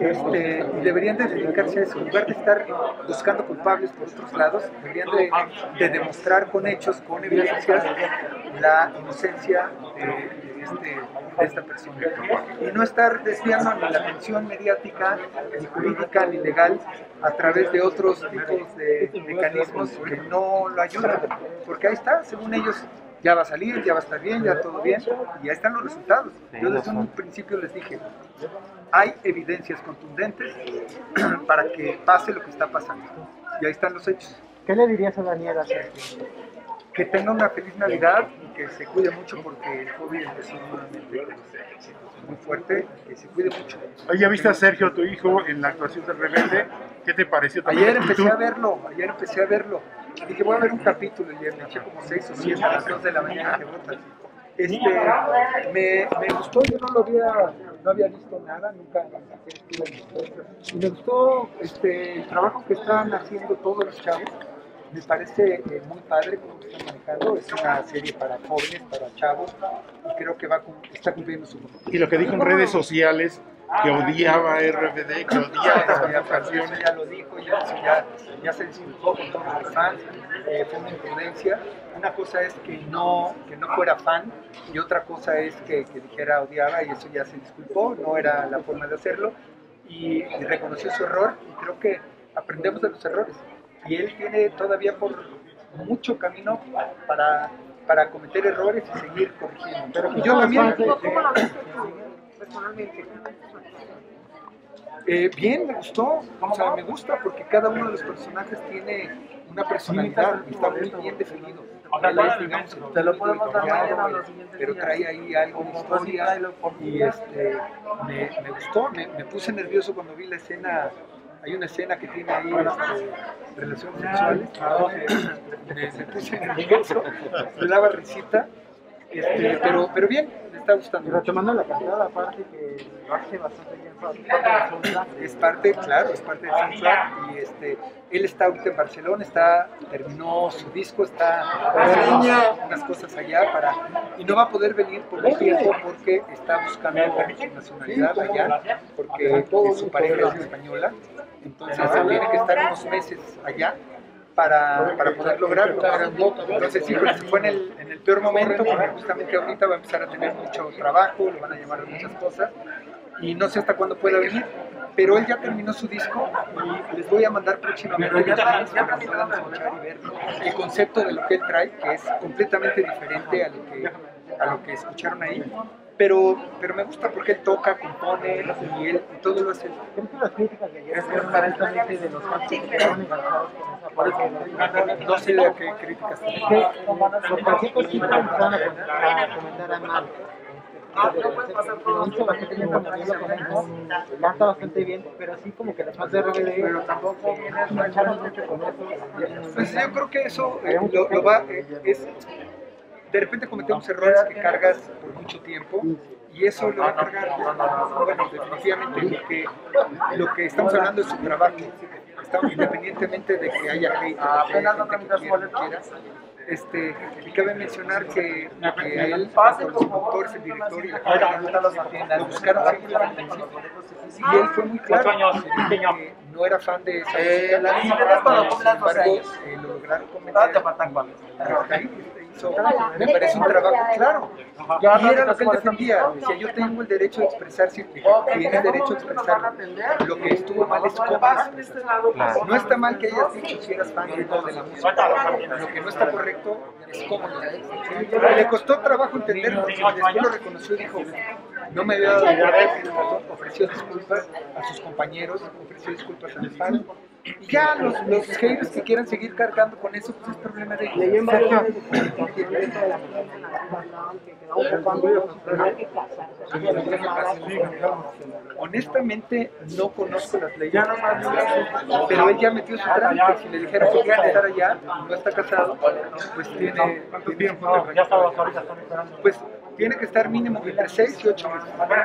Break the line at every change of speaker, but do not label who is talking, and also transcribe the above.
Y deberían de dedicarse a eso, en lugar de estar buscando culpables por otros lados, deberían de demostrar con hechos, con evidencias, la inocencia de esta persona. Y no estar desviando ni la atención mediática, ni jurídica, ni legal, a través de otros tipos de mecanismos que no lo ayudan. Porque ahí está, según ellos, ya va a salir, ya va a estar bien, ya todo bien, y ahí están los resultados. Yo desde un principio les dije, hay evidencias contundentes para que pase lo que está pasando. Y ahí están los hechos.
¿Qué le dirías a Daniela?
Que tenga una feliz Navidad y que se cuide mucho porque el COVID empezó nuevamente muy fuerte, que se cuide mucho.
¿Ya viste a Sergio, tu hijo, en la actuación del Rebelde? ¿Qué te pareció también?
Ayer empecé a verlo. Dije, voy a ver un capítulo y me eché como 6 o 7 a las 2 de la mañana. Me gustó, yo no había visto nada, nunca estuve visto. Y me gustó el trabajo que están haciendo todos los chavos. Me parece muy padre cómo están manejando. Es una serie para jóvenes, para chavos, y creo que está cumpliendo su propósito.
Y lo que dijo en redes sociales, que odiaba a RBD, que odiaba a canciones.
Ya lo dijo, ya se disculpó con todos los fans, fue una imprudencia. Una cosa es que no fuera fan, y otra cosa es que dijera odiaba, y eso ya se disculpó, no era la forma de hacerlo, y reconoció su error, y creo que aprendemos de los errores. Y él tiene todavía por mucho camino para cometer errores y seguir corrigiendo. Y yo también.
¿Cómo lo viste personalmente?
Bien, me gustó, o sea, me gusta porque cada uno de los personajes tiene una personalidad y está muy bien definido. Él es, digamos,
te lo podemos dar mañana o los siguientes
pero
días.
trae ahí algo de historia y me gustó, me puse nervioso cuando vi la escena. Hay una escena que tiene ahí relaciones sexuales, me puse nervioso, me daba risita, pero bien, me está gustando.
Y retomando la cantada, aparte que lo hace bastante bien,
es parte del soundtrack, y él está ahorita en Barcelona, terminó su disco, está haciendo unas cosas allá y no va a poder venir por un tiempo porque está buscando su nacionalidad allá, porque su pareja es española, entonces él tiene que estar unos meses allá para poder lograrlo. Entonces sí, se fue en el peor momento, porque justamente ahorita va a empezar a tener mucho trabajo, lo van a llamar a muchas cosas, y no sé hasta cuándo pueda venir, pero él ya terminó su disco y les voy a mandar próximamente los links para que puedan escuchar y ver el concepto de lo que él trae, que es completamente diferente a lo que escucharon ahí. Pero me gusta porque él toca, compone y todo lo hace él.
¿Qué son las críticas de ayer? Aparentemente de los fans que quedaron enganchados con esa parte.
No sé de qué críticas tiene.
Por cualquier cosita empezaron a comentar a mal. Lo hizo bastante bien cuando yo lo comento, canta bastante bien, pero sí como que las fans de RBD pero tampoco mancharon mucho con eso.
Pues yo creo que eso de repente cometemos errores que cargas por mucho tiempo y eso lo va a cargar. Bueno, definitivamente lo que estamos hablando es su trabajo. Estamos independientemente de que haya hate, que quiera. Y cabe mencionar que a él, los productores, el director y la cámara lo buscaron siempre al principio. Y él fue muy claro, que no era fan de esa música. Sin embargo, lo lograron convencer. Me parece un trabajo claro. Y era lo que él defendía. Decía, yo tengo el derecho de expresarse, tienes derecho a expresarlo. Lo que estuvo mal es cómo expresarlo. No está mal que hayas dicho si eras fan o no de la música. Lo que no está correcto es cómo lo dices. Le costó trabajo entenderlo, después lo reconoció y dijo, no me había dado cuenta, ofreció disculpas a sus compañeros, ofreció disculpas a los fans. Y ya los haters que quieran seguir cargando con eso, pues es problema de ellos. Honestamente no conozco las leyes, pero él ya metió su trámite. Si le dijeron que quiere estar allá y no está casado, pues tiene que estar mínimo entre 6 y 8 meses.